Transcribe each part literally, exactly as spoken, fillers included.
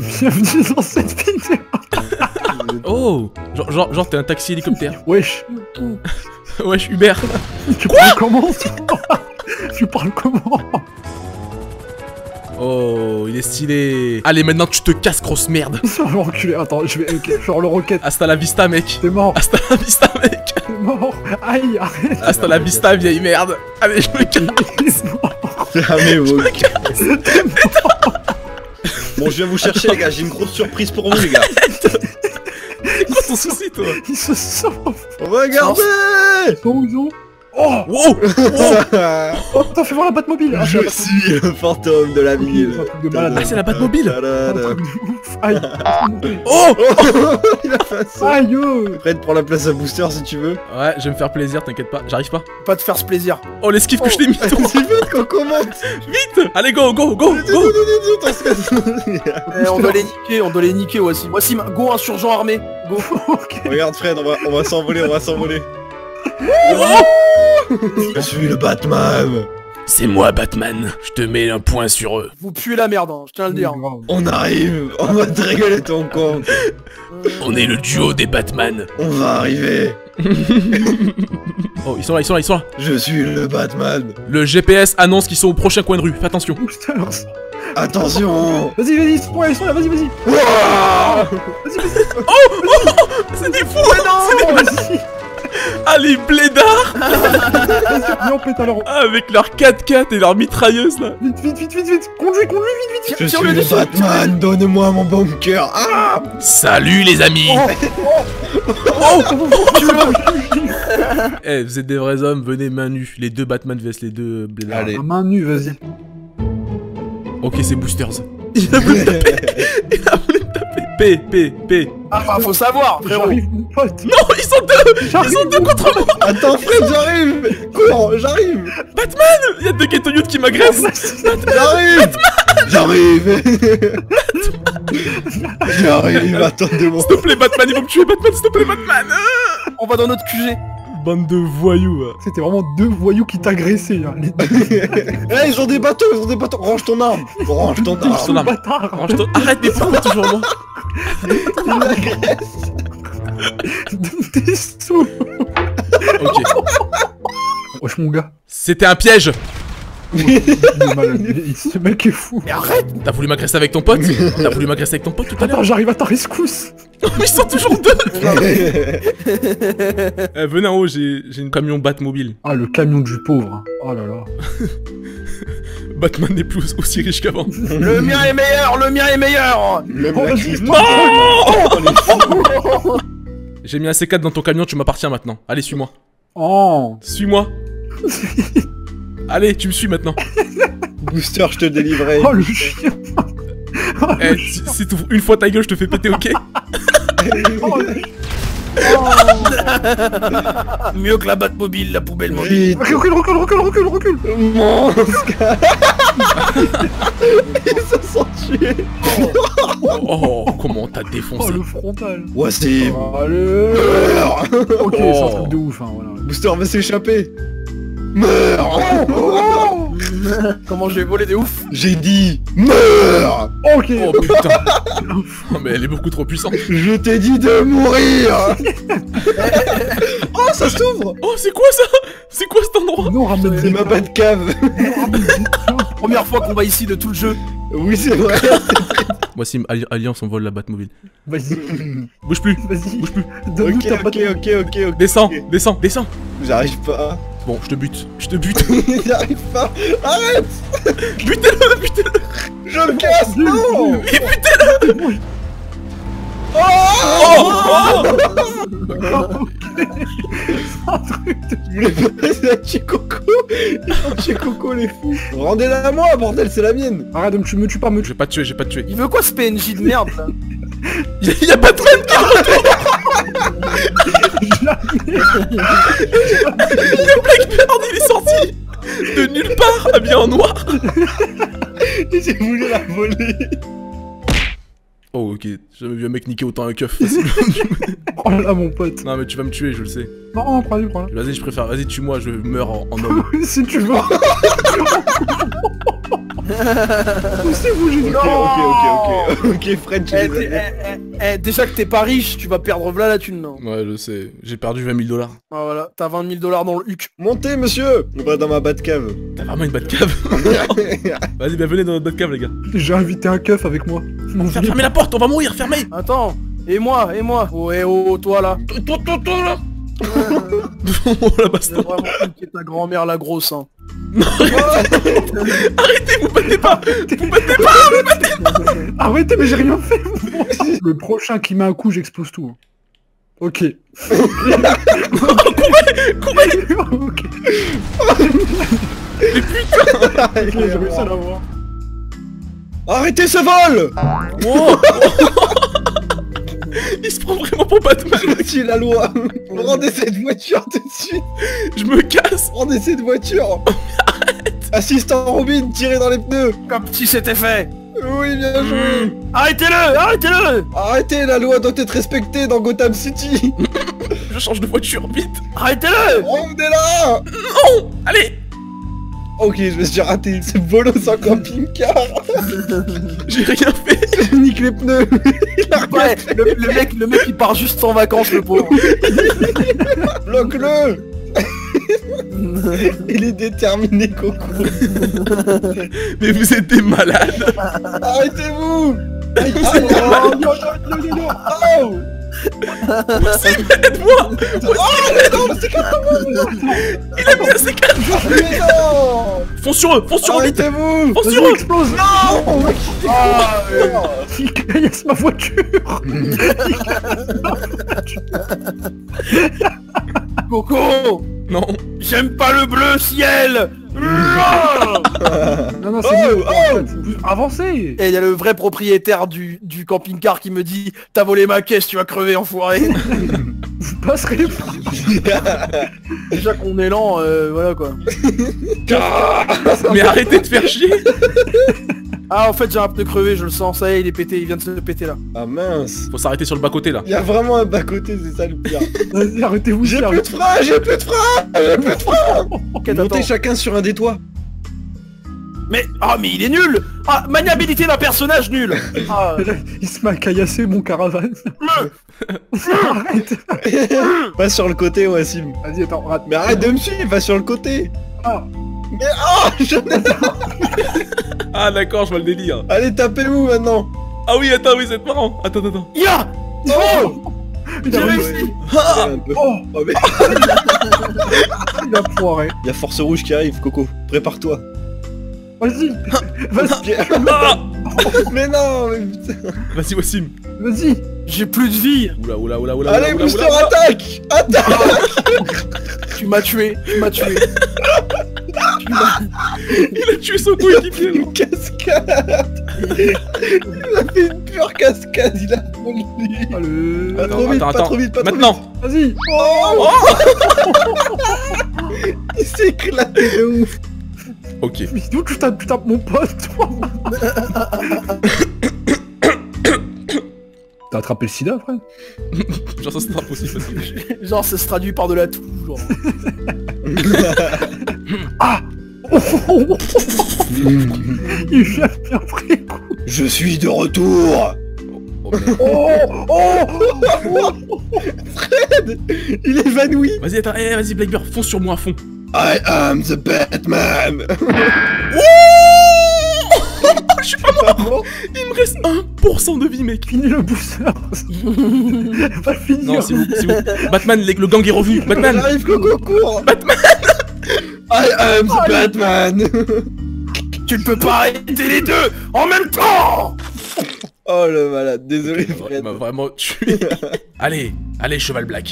Bienvenue dans cette vidéo. Oh, genre, genre, genre t'es un taxi hélicoptère. Wesh. Wesh, Uber. Tu parles comment? Tu parles comment? Oh, il est stylé. Allez, maintenant tu te casses, grosse merde. Je vais enculer. Attends, je vais okay, faire le roquette. Hasta la vista, mec. T'es mort. Hasta la vista, mec. T'es mort. Aïe, arrête. Hasta la vista, vieille merde. Allez, je me casse. Fermez vos. Je me casse. Bon, je viens vous chercher, les gars. J'ai une grosse surprise pour vous, les gars. C'est quoi ton souci, toi? Il se sauve. Regardez. Ils sont où, ils sont? Oh, wow. oh, t'as fait voir la Batmobile. Ah, Je suis le fantôme de la ville. C'est un truc de malade. Ah, c'est la Batmobile. Un truc de ouf. Aïe. Oh. Il a fait ça. Aïe, oh. Prête pour la place à booster si tu veux. Ouais, je vais me faire plaisir, t'inquiète pas. J'arrive pas. Pas te faire ce plaisir. Oh, l'esquive que je t'ai mis, toi. C'est vite qu'on commence. Vite. Allez, go, go, go, go. Eh, on doit les niquer, on doit les niquer, Wassim. Wassim, go insurgent armé. Go. Ok. Regarde Fred, on va, on va s'envoler, on va s'envoler. Oh. Je suis le Batman. C'est moi, Batman. Je te mets un point sur eux. Vous puez la merde, hein, je tiens à le dire. On arrive. On va te régaler ton compte. On est le duo des Batman. On va arriver. Oh, ils sont là, ils sont là, ils sont là. Je suis le Batman. Le G P S annonce qu'ils sont au prochain coin de rue. Fais attention. Boosters. Attention. Vas-y, vas-y, ils sont là, ils sont là, vas-y, vas-y. Wouah. Vas-y, vas-y. Oh, oh, c'est des fous. Non, vas-y. Ah, les blédards. Vas-y, on pète alors. Ah, avec leurs quatre quatre et leurs mitrailleuses, là. Vite, vite, vite, vite, vite. Conduis, conduis, vite, vite, vite. Je suis le Batman. Donne-moi mon bunker. Ah. Salut, les amis. Oh, Eh, vous êtes des vrais hommes, venez main nue. Les deux Batman vs les deux blédards. Allez. à main nue, vas-y. Ok, c'est Boosters. Il a voulu me taper. Il a voulu me taper. P, P, P. Ah bah faut savoir, frérot. J'arrive, mon pote. Non, ils sont deux. Ils sont deux contre moi. Attends Fred, j'arrive. Cours, j'arrive. Batman. Il y a deux ghetto youths qui m'agressent. J'arrive. J'arrive. J'arrive, attendez-moi. S'il te plaît, Batman, ils vont me tuer. Batman, s'il te plaît, Batman. On va dans notre Q G. Bande de voyous. C'était vraiment deux voyous qui t'agressaient, hein, les deux. Eh, ils ont des bateaux, ils ont des bateaux. Range ton arme. Range ton Range ton arme. arme. Bâtard. Range ton- Arrête, mais pourquoi toujours moi? Il m'agresse. T'es sous. Ok. Wesh, mon gars. C'était un piège. Il est malade. Il- Ce mec est fou. Mais arrête. T'as voulu m'agresser avec ton pote? T'as voulu m'agresser avec ton pote tout à l'heure? Attends, j'arrive à ta rescousse. Ils sont toujours deux. Eh, venez en haut, j'ai j'ai une camion Batmobile. Ah, le camion du pauvre. Oh là là. Batman n'est plus aussi riche qu'avant. Le mien est meilleur, le mien est meilleur. Même Oh, la vas-y. crise. Non. J'ai mis un C quatre dans ton camion, tu m'appartiens maintenant. Allez, suis-moi. Oh. Suis-moi. Allez, tu me suis maintenant. Booster, je te délivrerai. Oh, le chien. Eh, si, si t'ouvres une fois ta gueule, je te fais péter, ok? Oh, le- Mieux que la Batmobile, la poubelle mobile. Vite. Recule, recule, recule, recule, recule. Monstre. Ils se sont tués. Oh, comment t'as Oh, défoncé. le frontal. Voici. Allez. Meurs. Ok, c'est un truc de ouf, hein, voilà. Booster va s'échapper. Meurs. Comment je vais voler de ouf. J'ai dit meurs. Ok. Oh putain. Oh, mais elle est beaucoup trop puissante. Je t'ai dit de mourir. Oh, ça s'ouvre. Oh, c'est quoi ça? C'est quoi cet endroit? Non, ramène C'est des ma Batcave. Première fois qu'on va ici de tout le jeu. Oui, c'est vrai. Voici Alli- Alliance, on vole la Batmobile. Vas-y, Bouge plus. vas-y. Bouge plus. Donne-nous Ok, ta ok, Batmobile. ok, ok, ok. Descends, descends, descends. J'arrive pas. Bon, je te bute. Je te bute. J'arrive pas. Arrête. Butez-le, butez-le. Je me casse. Non. Et butez-le. Oh, Oh, Un truc de... Je voulais passer à Chicoco. Ils sont Chicoco les fous. Rendez-la à moi, bordel, c'est la mienne. Arrête de me tuer, me tue pas, me Je tue. vais pas te tuer, je vais pas te tuer. Il veut quoi ce P N J de merde là? Y'a y a Batman qui Le Blackbird, il est sorti de nulle part, habillé en noir. J'ai voulu la voler. Oh, ok, j'ai jamais vu un mec niquer autant un keuf. Facile. Oh là, mon pote. Non, mais tu vas me tuer, je le sais. Non, prends-le, prends-le. Vas-y, je préfère. Vas-y, tue-moi, je meurs en, en homme. Si tu veux. Poussez-vous, j'ai dit. Ok, ok, ok, ok. Ok, Fred, tu Eh, les t'es- as. eh, eh, eh, déjà que t'es pas riche, tu vas perdre là la thune, non? Ouais, je sais. J'ai perdu vingt mille dollars. Ah, voilà, t'as vingt mille dollars dans le huc. Montez, monsieur. On va dans ma Batcave. T'as vraiment une bad cave. Vas-y, bah venez dans notre bad cave, les gars. J'ai invité un keuf avec moi. Non, Fer- Fermez la porte, on va mourir, fermez. Attends, et moi, et moi. Oh, et oh, toi là. Toi, toi, toi, là. Oh la J'ai baston. vraiment niqué ta grand-mère la grosse, hein. Arrêtez, vous battez pas. Vous battez pas. Arrêtez, mais j'ai rien fait. moi. Le prochain qui met un coup, j'explose tout. hein. Ok. Courez. Ok. Mais putain. Ok, j'ai réussi à l'avoir. Arrêtez ce vol. Wow. Il se prend vraiment pour Batman. C'est la loi. Rendez cette voiture tout de suite. Je me casse. Rendez cette voiture. Assistant Robin, tirez dans les pneus. Comme si c'était fait. Oui, bien joué. Arrêtez-le, arrêtez-le. Arrêtez, la loi doit être respectée dans Gotham City. Je change de voiture, vite. Arrêtez-le. Revenez là. Non. Allez. Ok, je me suis raté. C'est Volo sans camping-car. J'ai rien fait. Nique les pneus. Ouais, le, le mec, le mec il part juste en vacances, le pauvre. Bloque-le. Il est déterminé, Coco. Mais vous êtes des malades. Arrêtez-vous. Aïe, aïe, aïe. Oh. Possible, aide-moi. Oh, non, c'est Il a mis un C quatre. Mais non. Fonce sur eux, fonce sur eux vite. Arrêtez-vous. Fonce sur Vas-y, eux. explose. Non. Ah, euh, Il caillasse ma voiture. Coco, Non. j'aime pas le bleu ciel. Non, non, c'est Oh, mieux. oh. en fait. Vous- Avancez. Et il y a le vrai propriétaire du, du camping-car qui me dit t'as volé ma caisse, tu vas crever enfoiré. Vous passerez pas. Déjà qu'on est lent, euh, voilà quoi. Mais arrêtez de faire chier. Ah en fait j'ai un pneu crevé, je le sens, ça y est il est pété, il vient de se péter là. Ah mince. Faut s'arrêter sur le bas côté là. Il y a vraiment un bas-côté, c'est ça le pire. Vas-y, arrêtez-vous. J'ai faire. plus de frein, j'ai plus de frein, j'ai plus de frein. Ok, Montez attends. chacun sur un des toits. Mais ah mais il est nul. Ah maniabilité d'un personnage nul. Ah, Il se met à caillasser mon caravane. Arrête. Pas sur le côté, Wassim. Vas-y, attends, rate. Mais arrête de me suivre, va sur le côté. Ah. Mais oh, j'en ai... Ah d'accord, je vois le délire. Allez, tapez-vous maintenant. Ah oui, attends, oui, c'est marrant. Attends, attends, attends. ya. Oh, Il a J'ai réussi. réussi. un peu. Oh, Oh, mais... il a foiré. Il y a Force Rouge qui arrive, Coco. Prépare-toi. Vas-y. Vas-y. Ah. Mais non, mais putain. Vas-y, Wassim. Vas-y. J'ai plus de vie. Oula, oula, oula, oula. Allez, oula, Booster, oula, oula. attaque. Attaque. Tu m'as tué, tu m'as tué. Tu m'as- Il a tué son coéquipier. Une cascade. Il a fait une pure cascade, il a volé. Allez. Pas trop Attends, vite, pas attends. trop vite, pas trop Maintenant. vite. Vas-y. Oh, il s'est éclaté de ouf. Ok. Mais d'où tu tapes, tu tapes mon pote, toi? T'as attrapé le sida, frère? Genre ça c'est impossible. facile. Genre ça se traduit par de la toux, genre. Il vient bien pris, quoi. Je suis de retour. Oh, merde. Oh, oh, Fred, il est évanoui. Vas-y, attends, eh, vas-y, Blackbeard, fonce sur moi à fond. I am the Batman. Je suis pas mort. Il me reste un pour cent de vie, mec. Finis le booster. Va finir. Non, s'il vous, s'il vous. Batman, le, le gang est revenu. Batman. J'arrive, Coco, cours. Batman. I am the Batman. Tu ne peux pas arrêter les deux en même temps. Oh le malade, désolé Il Fred. m'a vraiment tué. Allez, allez, cheval black.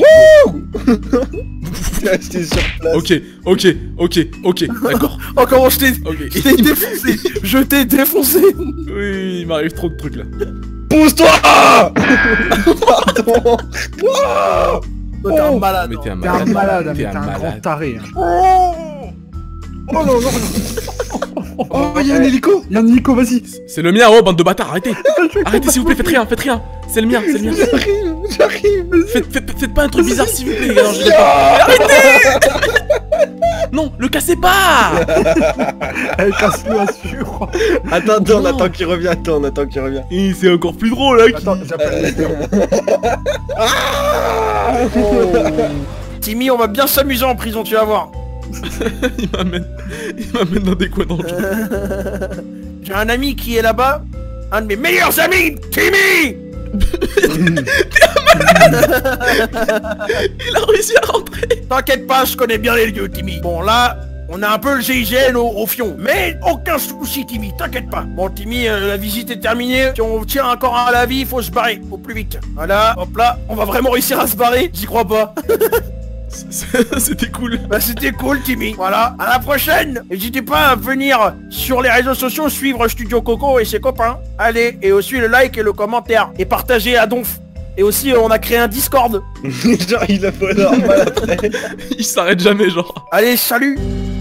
J'ai acheté sur place. Ok, ok, ok, ok, d'accord. Oh comment je t'ai... Ok. Je t'ai défoncé. Je t'ai défoncé. Oui, il m'arrive trop de trucs là. Pousse-toi. Pardon. Wow. Toi, t'es un malade. Mais t'es un T'es un malade. malade, mais T'es t'es un un grand malade. taré. hein. Oh. Oh non, non. Oh, il y a un hélico. Y'a un Nico, vas-y. C'est le mien, oh, bande de bâtards, arrêtez. Arrêtez, s'il vous plaît, faites rien, faites rien. C'est le mien, c'est le mien. J'arrive, j'arrive. Faites, faites, faites pas un truc bizarre, s'il vous plaît. Alors, je l'ai Ah. pas. Arrêtez. non, le cassez pas. Elle casse le assure. Attends, attends, on Non. attend qu'il revient, attends, on attend qu'il revient. Et c'est encore plus drôle là. Attends, j'appelle Lester. Timmy, on va bien s'amuser en prison, tu vas voir. Il m'amène, il m'amène dans des coins dangereux. J'ai un ami qui est là-bas. Un de mes meilleurs amis, Timmy. Il a réussi à rentrer. T'inquiète pas, je connais bien les lieux, Timmy. Bon, là, on a un peu le G I G N au, au fion. Mais aucun souci, Timmy, t'inquiète pas. Bon, Timmy, euh, la visite est terminée. Si on tient encore à la vie, faut se barrer, au plus vite. Voilà, hop là, on va vraiment réussir à se barrer. J'y crois pas. C'était cool. Bah c'était cool, Timmy. Voilà, à la prochaine. N'hésitez pas à venir sur les réseaux sociaux, suivre Studio Coco et ses copains. Allez, et aussi le like et le commentaire. Et partagez à donf. Et aussi, euh, on a créé un Discord. Genre, il a pas normal après. Il s'arrête jamais, genre. Allez, salut.